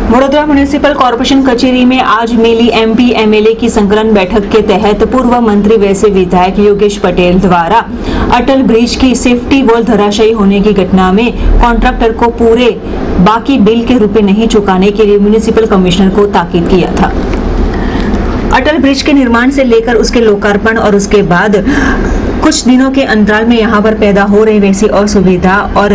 Vadodara municipal corporation कचेरी में आज मिली एमपी एमएलए की संकलन बैठक के तहत पूर्व मंत्री वैसे विधायक योगेश पटेल द्वारा अटल ब्रिज की सेफ्टी वॉल धराशायी होने की घटना में कॉन्ट्रैक्टर को पूरे बाकी बिल के रुपए नहीं चुकाने के लिए म्युनिसिपल कमिश्नर को ताकीद किया था। अटल ब्रिज के निर्माण से लेकर उसके लोकार्पण और उसके बाद कुछ दिनों के अंतराल में यहाँ पर पैदा हो रही वैसी असुविधा और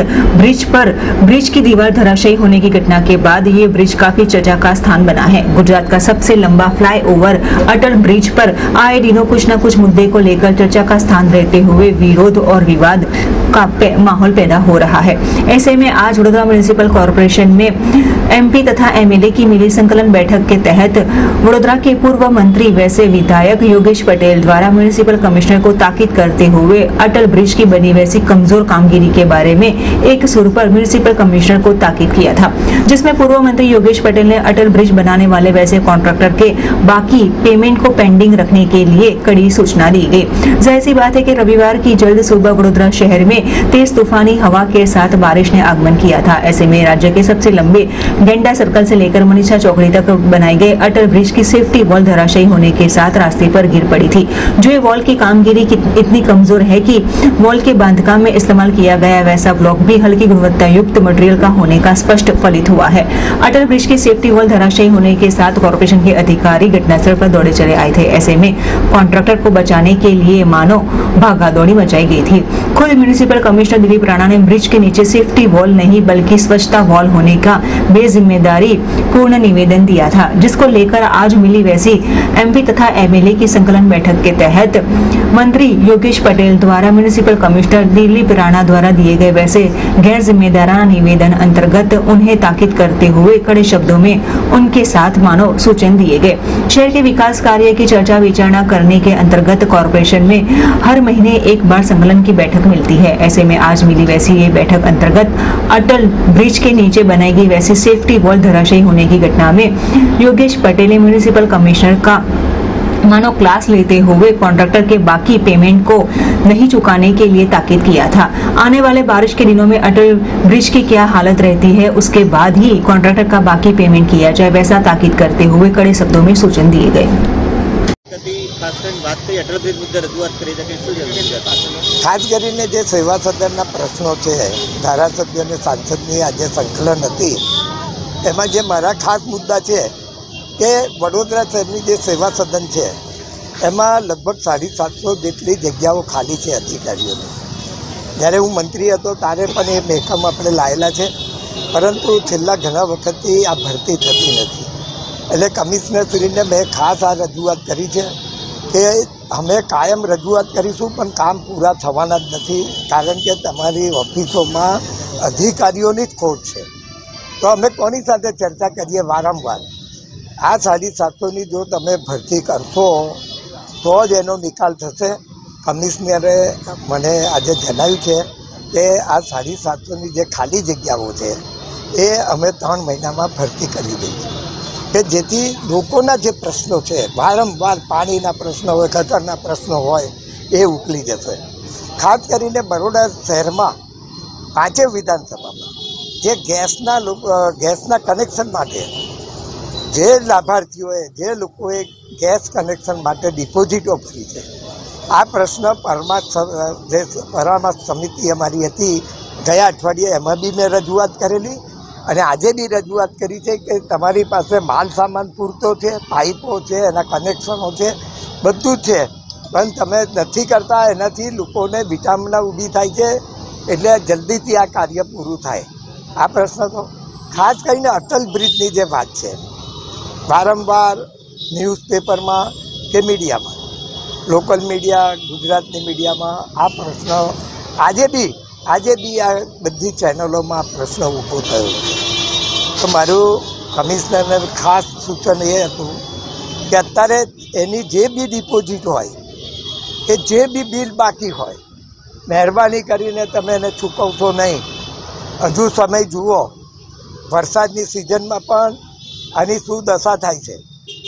ब्रिज की दीवार धराशायी होने की घटना के बाद ये ब्रिज काफी चर्चा का स्थान बना है। गुजरात का सबसे लंबा फ्लाईओवर अटल ब्रिज पर आए दिनों कुछ न कुछ मुद्दे को लेकर चर्चा का स्थान रहते हुए विरोध और विवाद का माहौल पैदा हो रहा है। ऐसे में आज वडोदरा म्युनिसिपल कॉर्पोरेशन में एमपी तथा एमएलए की मिली संकलन बैठक के तहत वडोदरा के पूर्व मंत्री वैसे विधायक योगेश पटेल द्वारा म्युनिसिपल कमिश्नर को ताकीद करते हुए अटल ब्रिज की बनी वैसी कमजोर कामगिरी के बारे में एक सुर पर म्युनिसिपल कमिश्नर को ताकीद किया था, जिसमें पूर्व मंत्री योगेश पटेल ने अटल ब्रिज बनाने वाले वैसे कॉन्ट्रैक्टर के बाकी पेमेंट को पेंडिंग रखने के लिए कड़ी सूचना दी गई। जाहिर सी बात है कि रविवार की जल्द सुबह वडोदरा शहर में तेज तूफानी हवा के साथ बारिश ने आगमन किया था। ऐसे में राज्य के सबसे लंबे डेंडा सर्कल से लेकर मनीषा चौकड़ी तक बनाए गए अटल ब्रिज की सेफ्टी वॉल धराशायी होने के साथ रास्ते पर गिर पड़ी थी। जो ये वॉल की कामगिरी इतनी कमजोर है कि वॉल के बांधकाम में इस्तेमाल किया गया वैसा ब्लॉक भी हल्की गुणवत्ता युक्त मटेरियल का होने का स्पष्ट फलित हुआ है। अटल ब्रिज की सेफ्टी वॉल धराशायी होने के साथ कॉर्पोरेशन के अधिकारी घटनास्थल पर दौड़े चले आए थे। ऐसे में कॉन्ट्रैक्टर को बचाने के लिए मानो भागादौड़ी मचाई गई थी। खुद म्युनिसिपल कमिश्नर दिलीप राणा ने ब्रिज के नीचे सेफ्टी वॉल नहीं बल्कि स्वच्छता वॉल होने का बेजिम्मेदारी पूर्ण निवेदन दिया था, जिसको लेकर आज मिली वैसी एमपी तथा एमएलए की संकलन बैठक के तहत मंत्री योगेश पटेल द्वारा म्युनिसिपल कमिश्नर दिलीप राणा द्वारा दिए गए वैसे गैर जिम्मेदाराना निवेदन अंतर्गत उन्हें ताकीद करते हुए कड़े शब्दों में उनके साथ मानव सूचन दिए गए। शहर के विकास कार्य की चर्चा विचारणा करने के अंतर्गत कॉर्पोरेशन में हर महीने एक बार संकलन की बैठक मिलती है। ऐसे में आज मिली वैसी ये बैठक अंतर्गत अटल ब्रिज के नीचे बनाई गई वैसी सेफ्टी वॉल धराशायी होने की घटना में योगेश पटेल ने म्युनिसिपल कमिश्नर का मानो क्लास लेते हुए कॉन्ट्रैक्टर के बाकी पेमेंट को नहीं चुकाने के लिए ताकीद किया था। आने वाले बारिश के दिनों में अटल ब्रिज की क्या हालत रहती है उसके बाद ही कॉन्ट्रैक्टर का बाकी पेमेंट किया जाए, वैसा ताकीद करते हुए कड़े शब्दों में सूचन दिए गए। खास કરીને જે સેવા સદનના પ્રશ્નો છે, ધારાસભ્ય અને સાંસદની આજે સંકલન હતી, એમાં જે મારા ખાસ મુદ્દા છે કે વડોદરા શહેરની જે સેવા સદન છે એમાં લગભગ 750 જેટલી જગ્યાઓ ખાલી છે અધિકારીઓની। જ્યારે હું મંત્રી હતો ત્યારે પણ એ મહેકમ આપણે લાયેલા છે, પરંતુ છેલ્લા ઘણા વખતથી આ ભરતી થતી નથી। એટલે કમિશનરશ્રીને મેં ખાસ આ રજૂઆત કરી છે કે અમે કાયમ રજૂઆત કરીશું પણ કામ પૂરા થવાના જ નથી, કારણ કે તમારી ઓફિસોમાં અધિકારીઓની જ ખોટ છે। તો અમે કોની સાથે ચર્ચા કરીએ વારંવાર? આ 750ની જો તમે ભરતી કરશો તો જ એનો નિકાલ થશે। કમિશનરે મને આજે જણાવ્યું છે કે આ 750ની જે ખાલી જગ્યાઓ છે એ અમે 3 મહિનામાં ભરતી કરી દઈશું, કે જેથી લોકોના જે પ્રશ્નો છે, વારંવાર પાણીના પ્રશ્નો હોય, ગટરના પ્રશ્નો હોય, એ ઉકલી જશે। ખાસ કરીને બરોડા શહેરમાં 5 વિધાનસભામાં જે ગેસના કનેક્શન માટે જે લાભાર્થીઓએ જે લોકોએ ગેસ કનેક્શન માટે ડિપોઝિટો ભરી છે, આ પ્રશ્ન પરામર્શ સમિતિ અમારી હતી ગયા અઠવાડિયે, એમાં બી મેં રજૂઆત કરેલી અને આજે બી રજૂઆત કરી છે કે તમારી પાસે માલ સામાન પૂરતો છે, પાઇપો છે, એના કનેક્શનો છે, બધું જ છે, પણ તમે નથી કરતા, એનાથી લોકોને વિટામિના ઊભી થાય છે। એટલે જલ્દીથી આ કાર્ય પૂરું થાય। આ પ્રશ્ન તો ખાસ કરીને અટલ બ્રિજની જે વાત છે, વારંવાર ન્યૂઝપેપરમાં કે મીડિયામાં, લોકલ મીડિયા, ગુજરાતની મીડિયામાં આ પ્રશ્ન આજે બી આ બધી ચેનલોમાં આ પ્રશ્ન ઊભો થયો। તો મારું કમિશનરને ખાસ સૂચન એ હતું કે અત્યારે એની જે બી ડિપોઝિટ હોય કે જે બી બિલ બાકી હોય, મહેરબાની કરીને તમે એને ચૂકવશો નહીં। હજુ સમય જુઓ, વરસાદની સિઝનમાં પણ આની શું દશા થાય છે,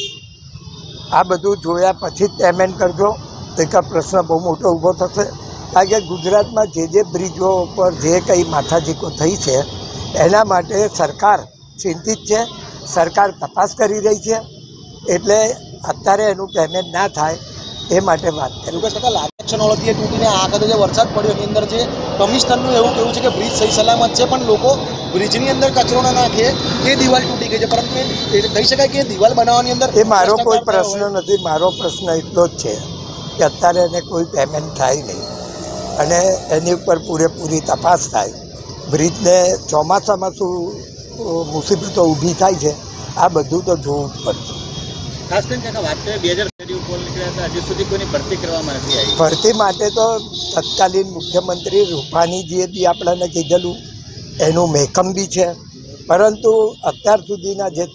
આ બધું જોયા પછી જ પેમેન્ટ કરજો, તો એક પ્રશ્ન બહુ મોટો ઊભો થશે। કારણ કે ગુજરાતમાં જે બ્રિજો પર જે કંઈ માથાજીકો થઈ છે એના માટે સરકાર ચિંતિત છે સરકાર તપાસ કરી રહી છે, એટલે અત્યારે એનું પેમેન્ટ ના થાય એ માટે વાત કરી. યોગેશ કાકા, લાગે છે નોળતીએ તૂટીને આ વખતે જે વરસાદ પડ્યો એની અંદર જે કમિશનરનું એવું કહેવું છે કે બ્રિજ સહી સલામત છે, પણ લોકો બ્રિજની અંદર કચરો ના નાખે, એ દિવાલ તૂટી ગઈ છે, પરંતુ એ કહી શકાય કે દિવાલ બનાવવાની અંદર એ મારો કોઈ પ્રશ્ન નથી. મારો પ્રશ્ન એટલો જ છે કે અત્યારે એને કોઈ પેમેન્ટ થાય નહીં અને એની ઉપર પૂરેપૂરી તપાસ થાય. બ્રિજને ચોમાસામાં શું મુસીબતો ઊભી થાય છે આ બધું તો જોવું જ પડે. ખાસ કરીને કાકા વાત કરીએ 2000 પોલ નીકળ્યા હતા, હજી સુધી કોઈની ભરતી કરવામાં નથી આવી. ભરતી માટે તો તત્કાલીન મુખ્યમંત્રી રૂપાણીજીએ બી આપણને કીધેલું, એનું મેકમ બી છે, પરંતુ અત્યાર સુધીના જે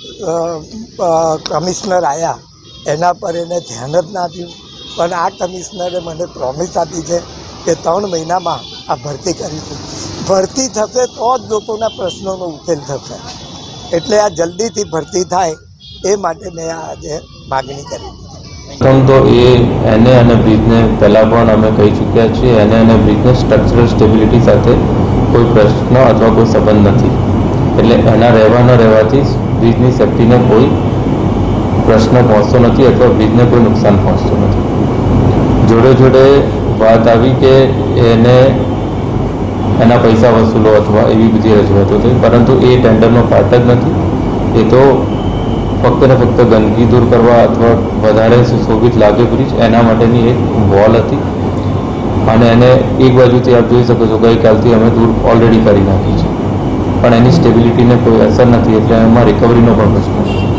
3 કમિશનર આવ્યા એના પર એને ધ્યાન જ ના આપ્યું. પણ આ કમિશનરે મને પ્રોમિસ આપી છે કે 3 મહિનામાં આ ભરતી કરીશું. ભરતી થશે તો જ લોકોના પ્રશ્નોનો ઉકેલ થશે, એટલે આ જલ્દીથી ભરતી થાય એ માટે મેં આજે માગણી કરી. પ્રથમ તો એને અને બ્રિજને પહેલાં પણ અમે કહી ચૂક્યા છીએ, એને અને બ્રિજને સ્ટ્રક્ચરલ સ્ટેબિલિટી સાથે કોઈ પ્રશ્ન અથવા કોઈ સંબંધ નથી, એટલે એના રહેવાથી બ્રિજની સેફ્ટીને કોઈ પ્રશ્ન પહોંચતો નથી અથવા બ્રિજને કોઈ નુકસાન પહોંચતું નથી. જોડે વાત આવી કે એના પૈસા વસૂલો અથવા એવી બધી રજૂઆતો થઈ, પરંતુ એ ટેન્ડરનો પાર્ટ જ નથી. એ તો ફક્ત ને ફક્ત ગંદકી દૂર કરવા અથવા વધારે સુશોભિત લાગે બ્રિજ એના માટેની એક વોલ હતી, અને એને એક બાજુથી આપ જોઈ શકો છો ગઈકાલથી અમે દૂર ઓલરેડી કરી નાખી છે, પણ એની સ્ટેબિલિટીને કોઈ અસર નથી, એટલે એમાં રિકવરીનો પણ પ્રશ્ન છે.